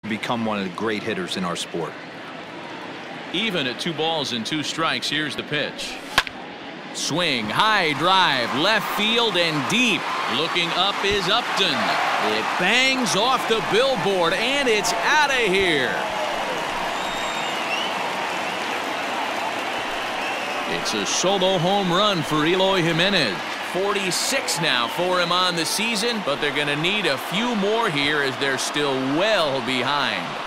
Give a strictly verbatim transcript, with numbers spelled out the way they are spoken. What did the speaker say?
become one of the great hitters in our sport. Even at two balls and two strikes, here's the pitch. Swing, high drive, left field and deep. Looking up is Upton. It bangs off the billboard and it's out of here. It's a solo home run for Eloy Jiménez. forty-six now for him on the season, but they're going to need a few more here as they're still well behind.